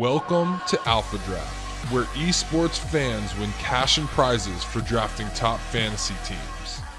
Welcome to Alpha Draft, where esports fans win cash and prizes for drafting top fantasy teams.